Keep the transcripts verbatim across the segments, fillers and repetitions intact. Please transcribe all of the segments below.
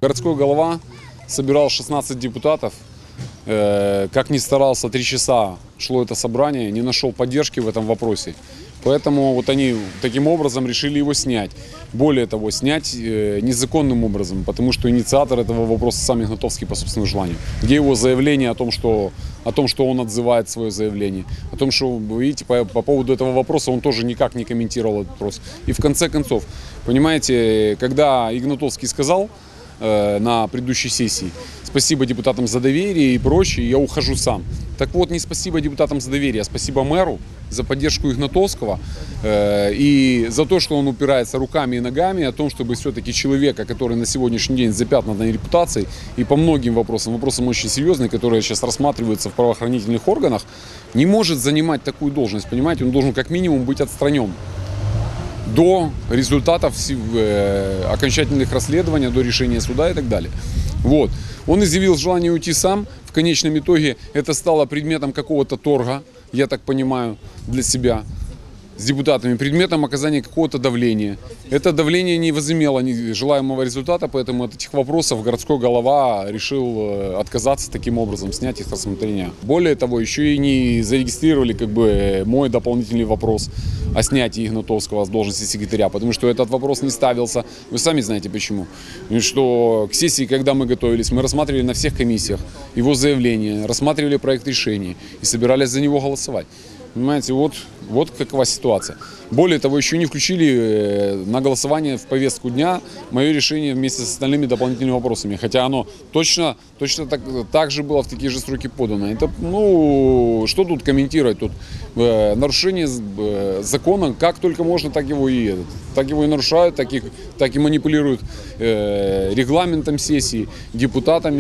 Городской голова собирал шестнадцать депутатов. Как ни старался, три часа шло это собрание, не нашел поддержки в этом вопросе. Поэтому вот они таким образом решили его снять. Более того, снять незаконным образом, потому что инициатор этого вопроса сам Игнатовский по собственному желанию. Где его заявление о том, что, о том, что он отзывает свое заявление, о том, что, видите, по, по поводу этого вопроса он тоже никак не комментировал этот вопрос. И в конце концов, понимаете, когда Игнатовский сказал э, на предыдущей сессии: спасибо депутатам за доверие и прочее, я ухожу сам. Так вот, не спасибо депутатам за доверие, а спасибо мэру за поддержку Игнатовского э, и за то, что он упирается руками и ногами о том, чтобы все-таки человека, который на сегодняшний день запятнанной репутацией и по многим вопросам, вопросам очень серьезные, которые сейчас рассматриваются в правоохранительных органах, не может занимать такую должность, понимаете, он должен как минимум быть отстранен до результатов э, окончательных расследований, до решения суда и так далее. Вот. Он изъявил желание уйти сам. В конечном итоге это стало предметом какого-то торга, я так понимаю, для себя с депутатами, предметом оказания какого-то давления. Это давление не возымело желаемого результата, поэтому от этих вопросов городской голова решил отказаться таким образом, снять их с рассмотрения. Более того, еще и не зарегистрировали как бы мой дополнительный вопрос о снятии Игнатовского с должности секретаря, потому что этот вопрос не ставился. Вы сами знаете почему. Что к сессии, когда мы готовились, мы рассматривали на всех комиссиях его заявление, рассматривали проект решения и собирались за него голосовать. Понимаете, вот, вот какова ситуация. Более того, еще не включили на голосование в повестку дня мое решение вместе с остальными дополнительными вопросами. Хотя оно точно, точно так, так же было в такие же сроки подано. Это, ну, что тут комментировать? Тут э, нарушение э, закона, как только можно, так его и, так его и нарушают, так и, так и манипулируют э, регламентом сессии, депутатами.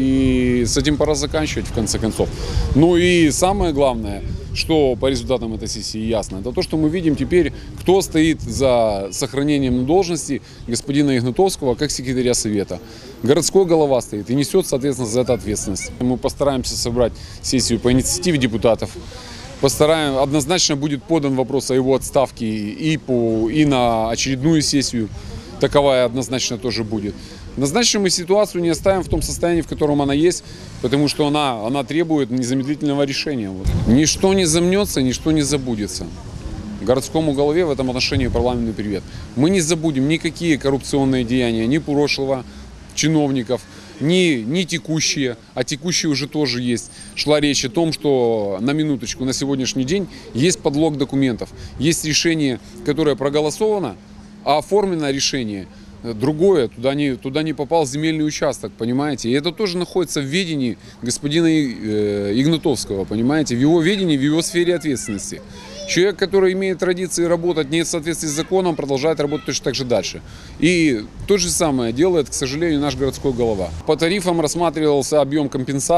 И с этим пора заканчивать в конце концов. Ну и самое главное, что по результатам этой сессии ясно, это то, что мы видим теперь, кто стоит за сохранением на должности господина Игнатовского как секретаря совета. Городской голова стоит и несет, соответственно, за это ответственность. Мы постараемся собрать сессию по инициативе депутатов. Постараем, однозначно будет подан вопрос о его отставке и, по, и на очередную сессию. Таковая однозначно тоже будет. Однозначно мы ситуацию не оставим в том состоянии, в котором она есть, потому что она, она требует незамедлительного решения. Вот. Ничто не замнется, ничто не забудется. Городскому голове в этом отношении парламентный привет. Мы не забудем никакие коррупционные деяния, ни прошлого чиновников, ни, ни текущие, а текущие уже тоже есть. Шла речь о том, что на минуточку, на сегодняшний день есть подлог документов, есть решение, которое проголосовано, а оформлено решение другое, туда не, туда не попал земельный участок, понимаете. И это тоже находится в ведении господина Игнатовского, понимаете, в его ведении, в его сфере ответственности. Человек, который имеет традиции работать не в соответствии с законом, продолжает работать точно так же дальше. И то же самое делает, к сожалению, наш городской голова. По тарифам рассматривался объем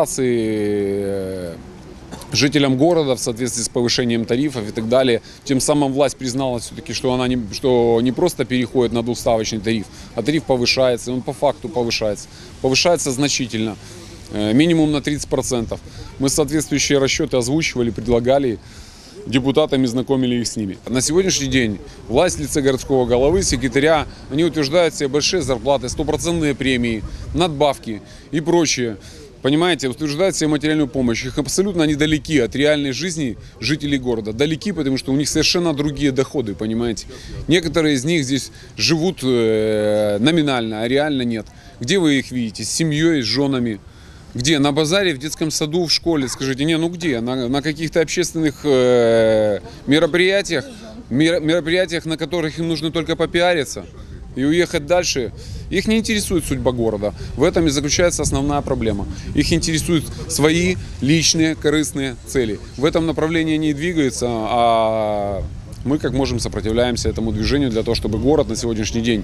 компенсации жителям города в соответствии с повышением тарифов и так далее. Тем самым власть признала все-таки, что она не, что не просто переходит на двухставочный тариф, а тариф повышается, он по факту повышается. Повышается значительно, минимум на тридцать процентов. Мы соответствующие расчеты озвучивали, предлагали депутатам и знакомили их с ними. На сегодняшний день власть в лице городского головы, секретаря, они утверждают себе большие зарплаты, стопроцентные премии, надбавки и прочее. Понимаете, утверждают себе материальную помощь. Их абсолютно они далеки от реальной жизни жителей города. Далеки, потому что у них совершенно другие доходы, понимаете. Некоторые из них здесь живут э, номинально, а реально нет. Где вы их видите? С семьей, с женами. Где? На базаре, в детском саду, в школе? Скажите, не, ну где? На, на каких-то общественных э, мероприятиях, мер, мероприятиях, на которых им нужно только попиариться и уехать дальше. Их не интересует судьба города. В этом и заключается основная проблема. Их интересуют свои личные корыстные цели. В этом направлении они двигаются, а мы как можем сопротивляемся этому движению для того, чтобы город на сегодняшний день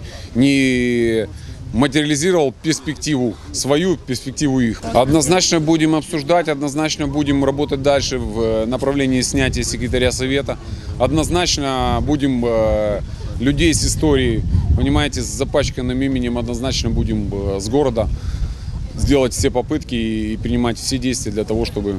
не материализировал перспективу, свою перспективу их. Однозначно будем обсуждать, однозначно будем работать дальше в направлении снятия секретаря совета. Однозначно будем людей с историей, понимаете, с запачканным именем, однозначно будем с города сделать все попытки и принимать все действия для того, чтобы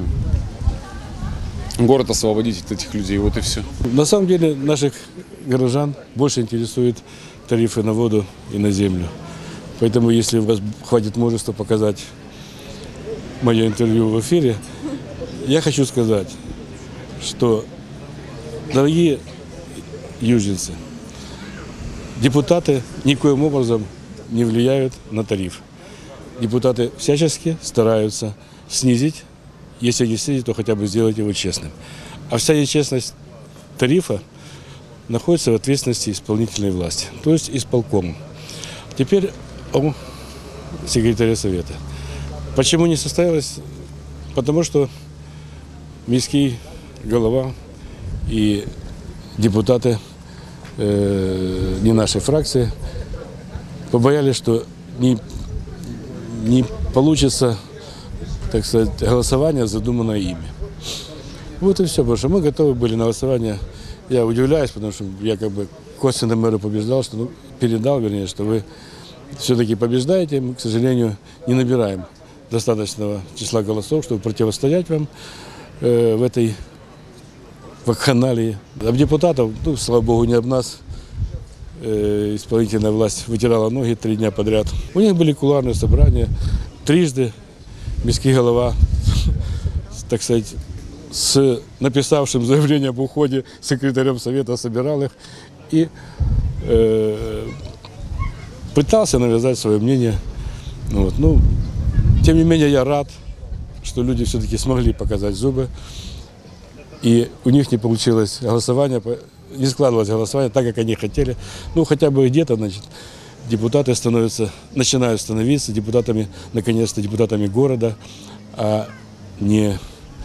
город освободить от этих людей. Вот и все. На самом деле наших горожан больше интересуют тарифы на воду и на землю. Поэтому, если у вас хватит мужества показать мое интервью в эфире, я хочу сказать, что, дорогие южненцы, депутаты никоим образом не влияют на тариф. Депутаты всячески стараются снизить, если не снизить, то хотя бы сделать его честным. А вся нечестность тарифа находится в ответственности исполнительной власти, то есть исполкома. Теперь о секретаре совета. Почему не состоялось? Потому что міський голова и депутаты э, не нашей фракции побоялись, что не, не получится, так сказать, голосование, задуманное ими. Вот и все, потому что мы готовы были на голосование. Я удивляюсь, потому что я как бы косвенно мэру побеждал, что, ну, передал, вернее, что вы все-таки побеждаете. Мы, к сожалению, не набираем достаточного числа голосов, чтобы противостоять вам э, в этой вакханалии. Об депутатов, ну, слава богу, не об нас, э, исполнительная власть вытирала ноги три дня подряд. У них были кулуарные собрания, трижды міський голова, так сказать, с написавшим заявление об уходе секретарем совета собирал их и э, пытался навязать свое мнение. Вот. Ну, тем не менее, я рад, что люди все-таки смогли показать зубы, и у них не получилось голосование, не складывалось голосование так, как они хотели. Ну, хотя бы где-то, значит, депутаты становятся, начинают становиться депутатами, наконец-то, депутатами города, а не,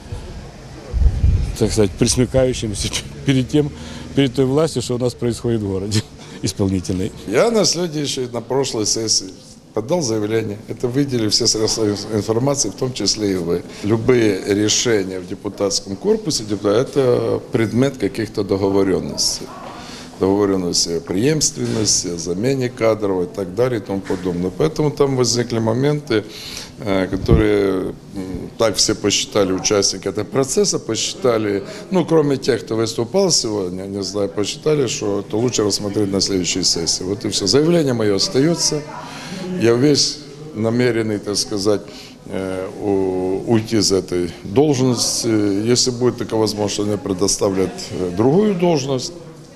так сказать, присмыкающимися перед тем, перед той властью, что у нас происходит в городе исполнительной. Я на следующей, на прошлой сессии подал заявление. Это видели все средства информации, в том числе и вы. Любые решения в депутатском корпусе, это предмет каких-то договоренностей. Договоренности о преемственности, о замене кадров и так далее и тому подобное. Поэтому там возникли моменты, которые так все посчитали, участники этого процесса, посчитали, ну, кроме тех, кто выступал сегодня, не знаю, посчитали, что это лучше рассмотреть на следующей сессии. Вот и все. Заявление мое остается. Я весь намеренный, так сказать, уйти из этой должности. Если будет такая возможность, мне предоставлят другую должность,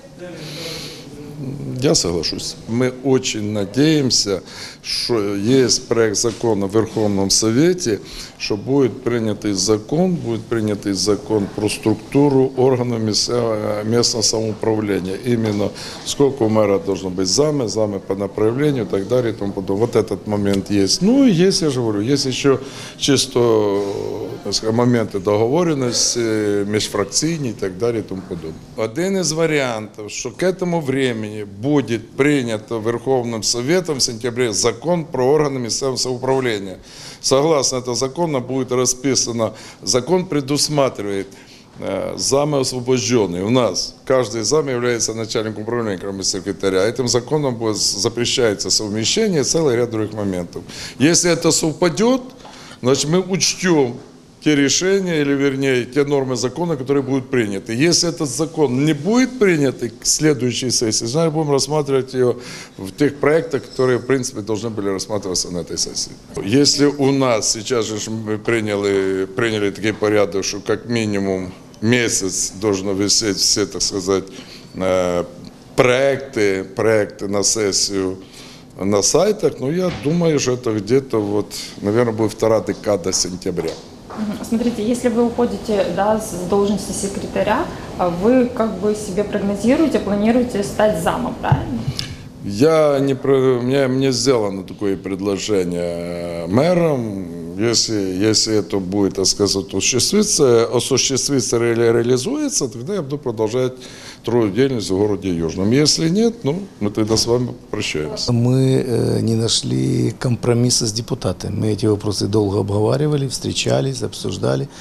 я соглашусь. Мы очень надеемся, что есть проект закона в Верховном Совете, что будет принятый закон, будет принятый закон про структуру органов местного самоуправления. Именно сколько у мэра должно быть замы, замы по направлению и так далее и тому подобное. Вот этот момент есть. Ну и есть, я же говорю, есть еще чисто, так сказать, моменты договоренности, межфракційні и так далее и тому подобное. Один из вариантов, что к этому времени будет принято Верховным Советом в сентябре закон про органы местного самоуправления. Согласно этому закону будет расписано, закон предусматривает э, замы освобожденные. У нас каждый зам является начальником управления, кроме секретаря. Этим законом будет, запрещается совмещение и целый ряд других моментов. Если это совпадет, значит мы учтем те решения, или вернее, те нормы закона, которые будут приняты. Если этот закон не будет принят к следующей сессии, значит, будем рассматривать ее в тех проектах, которые, в принципе, должны были рассматриваться на этой сессии. Если у нас сейчас же мы приняли, приняли такой порядок, что как минимум месяц должно висеть все, так сказать, проекты, проекты на сессию на сайтах, ну, я думаю, что это где-то, вот, наверное, будет вторая декада сентября. Смотрите, если вы уходите, да, с должности секретаря, вы как бы себе прогнозируете, планируете стать замом, правильно? Я не, мне, мне сделано такое предложение мэром. Если, если это будет, так сказать, осуществиться, осуществиться или реализуется, тогда я буду продолжать трудовую деятельность в городе Южном. Если нет, ну, мы тогда с вами прощаемся. Мы не нашли компромисса с депутатами. Мы эти вопросы долго обговаривали, встречались, обсуждали.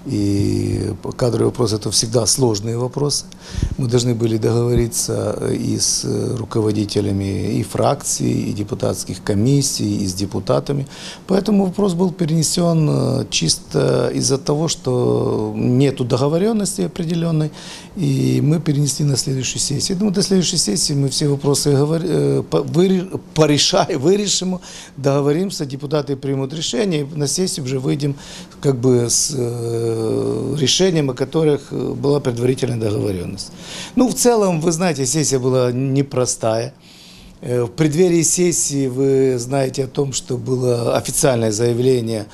И кадровый вопрос – это всегда сложные вопросы. Мы должны были договориться и с руководителями и фракций, и депутатских комиссий, и с депутатами. Поэтому вопрос был перенесен чисто из-за того, что нет договоренности определенной, и мы перенесли на следующую сессию. Я думаю, до следующей сессии мы все вопросы порешаем, вырежем, договоримся, депутаты примут решение, и на сессию уже выйдем как бы с решением, о которых была предварительная договоренность. Ну, в целом, вы знаете, сессия была непростая. В преддверии сессии вы знаете о том, что было официальное заявление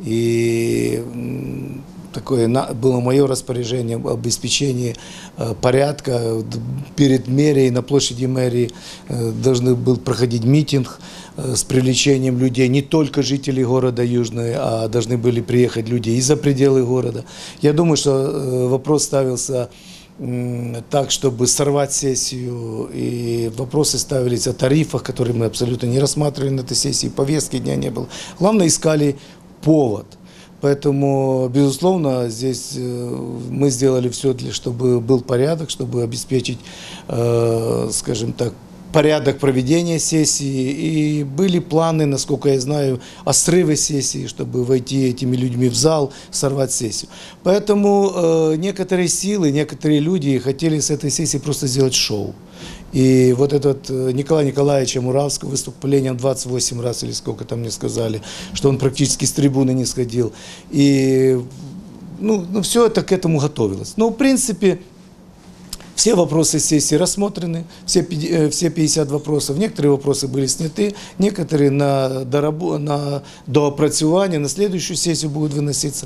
и такое было мое распоряжение об обеспечении порядка. Перед мэрией, на площади мэрии должен был проходить митинг с привлечением людей, не только жителей города Южный, а должны были приехать люди и за пределы города. Я думаю, что вопрос ставился так, чтобы сорвать сессию, и вопросы ставились о тарифах, которые мы абсолютно не рассматривали на этой сессии, повестки дня не было. Главное, искали повод. Поэтому, безусловно, здесь мы сделали все, чтобы был порядок, чтобы обеспечить, скажем так, порядок проведения сессии, и были планы, насколько я знаю, о срыве сессии, чтобы войти этими людьми в зал, сорвать сессию. Поэтому э, некоторые силы, некоторые люди хотели с этой сессии просто сделать шоу. И вот этот Николай Николаевич Муравского выступлением двадцать восемь раз, или сколько там мне сказали, что он практически с трибуны не сходил. И ну, ну, все это к этому готовилось. Но в принципе все вопросы сессии рассмотрены, все, все пятьдесят вопросов. Некоторые вопросы были сняты, некоторые на, дорабу, на доопрацювание, на следующую сессию будут выноситься.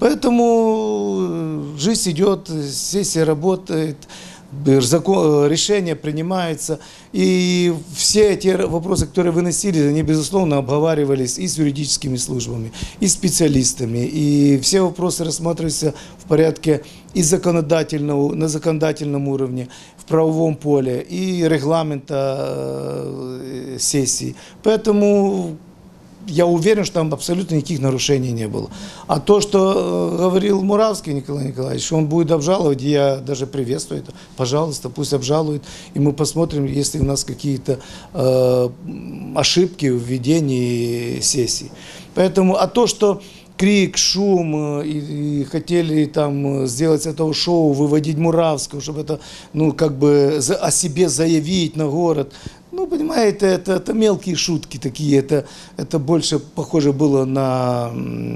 Поэтому жизнь идет, сессия работает, закон, решения принимаются. И все эти вопросы, которые выносились, они, безусловно, обговаривались и с юридическими службами, и специалистами. И все вопросы рассматриваются в порядке и законодательного, на законодательном уровне, в правовом поле, и регламента сессии. Поэтому я уверен, что там абсолютно никаких нарушений не было. А то, что говорил Муравский Николай Николаевич, что он будет обжаловать, я даже приветствую это. Пожалуйста, пусть обжалует, и мы посмотрим, если у нас какие-то э, ошибки в ведении сессии. Поэтому, а то, что крик, шум, и, и хотели там сделать с этого шоу, выводить Муравского, чтобы это, ну, как бы за, о себе заявить на город. Ну, понимаете, это, это мелкие шутки такие, это, это больше похоже было на,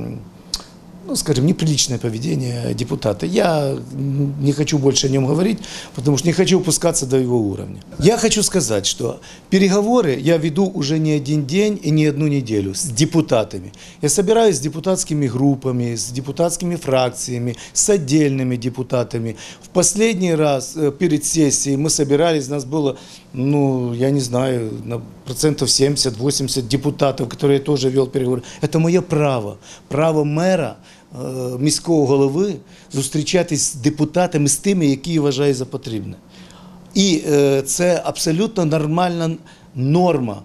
ну, скажем, неприличное поведение депутата. Я не хочу больше о нем говорить, потому что не хочу опускаться до его уровня. Я хочу сказать, что переговоры я веду уже не один день и не одну неделю с депутатами. Я собираюсь с депутатскими группами, с депутатскими фракциями, с отдельными депутатами. В последний раз перед сессией мы собирались, нас было, ну, я не знаю, на процентов семьдесят-восемьдесят депутатов, которые я тоже вел переговоры. Это моє право, право мера, міського голови зустрічатись з депутатами, з тими, які вважає за потрібне. І це абсолютно нормальна норма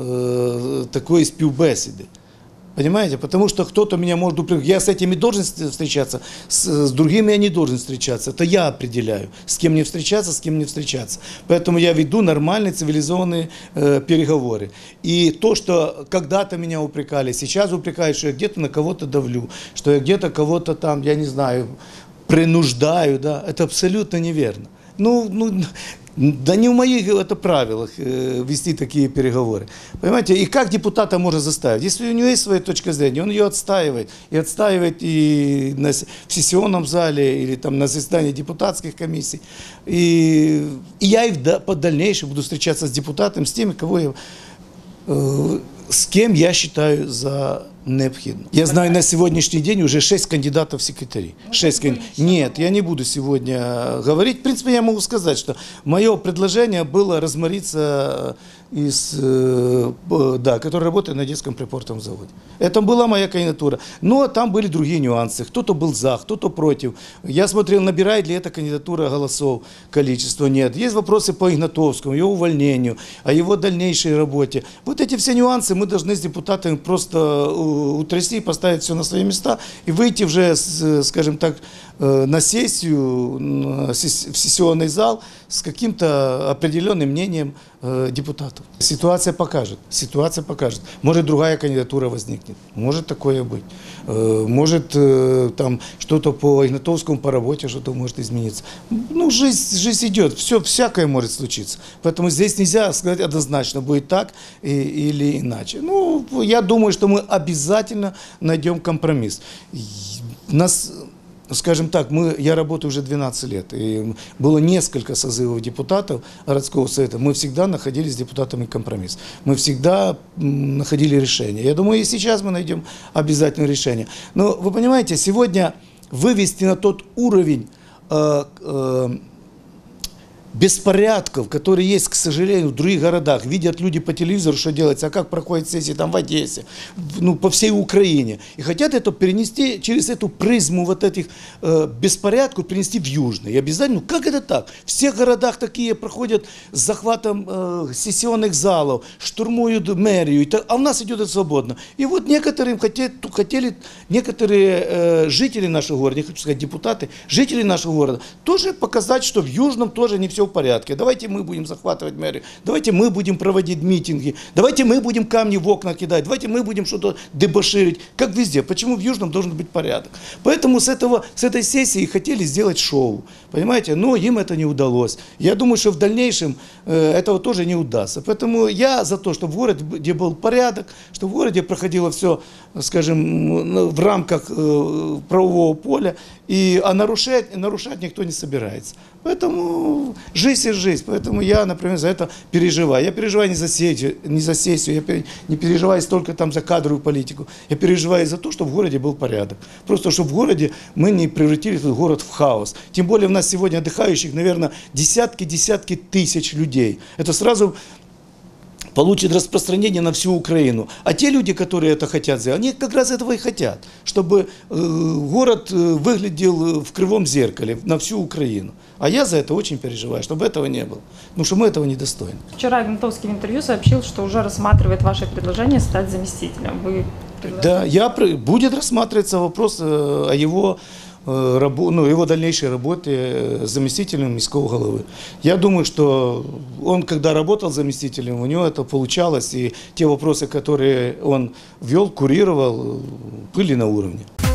такої співбесіди. Понимаете? Потому что кто-то меня может упрекнуть. Я с этими должен встречаться, с, с другими я не должен встречаться. Это я определяю, с кем мне встречаться, с кем не встречаться. Поэтому я веду нормальные цивилизованные э, переговоры. И то, что когда-то меня упрекали, сейчас упрекают, что я где-то на кого-то давлю, что я где-то кого-то там, я не знаю, принуждаю, да, это абсолютно неверно. Ну, ну, да не в моих это правилах э, вести такие переговоры. Понимаете, и как депутата можно заставить? Если у него есть своя точка зрения, он ее отстаивает. И отстаивает и на, в сессионном зале, или там на заседании депутатских комиссий. И, и я и в, по дальнейшем буду встречаться с депутатом, с теми, кого я, э, с кем я считаю за необходимо. Я знаю на сегодняшний день уже шесть кандидатов в секретари. шесть кандид... Нет, я не буду сегодня говорить. В принципе, я могу сказать, что мое предложение было размориться из, да, который работает на детском припортовом заводе. Это была моя кандидатура. Но там были другие нюансы. Кто-то был за, кто-то против. Я смотрел, набирает ли эта кандидатура голосов, количество. Нет. Есть вопросы по Игнатовскому, его увольнению, о его дальнейшей работе. Вот эти все нюансы мы должны с депутатами просто э, утрясти, поставить все на свои места и выйти уже, с, скажем так, э, на сессию, на сес- в сессионный зал с каким-то определенным мнением э, депутатов. Ситуация покажет, ситуация покажет. Может, другая кандидатура возникнет, может такое быть. Э, может, э, там что-то по Игнатовскому, по работе что-то может измениться. Ну, жизнь, жизнь идет, все, всякое может случиться. Поэтому здесь нельзя сказать однозначно, будет так и, или иначе. Ну, я думаю, что мы обязательно найдем компромисс. И нас, скажем так, мы, я работаю уже двенадцать лет, и было несколько созывов депутатов городского совета. Мы всегда находили с депутатами компромисс. Мы всегда м, находили решение. Я думаю, и сейчас мы найдем обязательно решение. Но вы понимаете, сегодня вывести на тот уровень э, э, беспорядков, которые есть, к сожалению, в других городах. Видят люди по телевизору, что делается, а как проходят сессии там в Одессе, ну, по всей Украине. И хотят это перенести через эту призму вот этих э, беспорядков, перенести в Южный. И обязательно, ну как это так? В всех городах такие проходят с захватом э, сессионных залов, штурмуют мэрию, и так, а у нас идет это свободно. И вот некоторые хотели, хотели некоторые э, жители нашего города, не хочу сказать депутаты, жители нашего города, тоже показать, что в Южном тоже не все в порядке. Давайте мы будем захватывать мэрию, давайте мы будем проводить митинги, давайте мы будем камни в окна кидать, давайте мы будем что-то дебоширить, как везде. Почему в Южном должен быть порядок? Поэтому с, этого, с этой сессии хотели сделать шоу, понимаете, но им это не удалось. Я думаю, что в дальнейшем э, этого тоже не удастся. Поэтому я за то, чтобы в городе был порядок, чтобы в городе проходило все, скажем, в рамках э, правового поля, и, а нарушать, нарушать никто не собирается. Поэтому жизнь и жизнь. Поэтому я, например, за это переживаю. Я переживаю не за сессию, не за сессию, я пер, не переживаю столько там за кадровую политику. Я переживаю за то, чтобы в городе был порядок. Просто чтобы в городе мы не превратили этот город в хаос. Тем более у нас сегодня отдыхающих, наверное, десятки-десятки тысяч людей. Это сразу получит распространение на всю Украину. А те люди, которые это хотят сделать, они как раз этого и хотят, чтобы э, город э, выглядел в кривом зеркале на всю Украину. А я за это очень переживаю, чтобы этого не было. Потому что мы этого недостойны. Вчера Игнатовский в интервью сообщил, что уже рассматривает ваше предложение стать заместителем. Вы Да, я, будет рассматриваться вопрос о его, ну, его дальнейшей работе заместителем міського головы. Я думаю, что он, когда работал заместителем, у него это получалось, и те вопросы, которые он вел, курировал, были на уровне.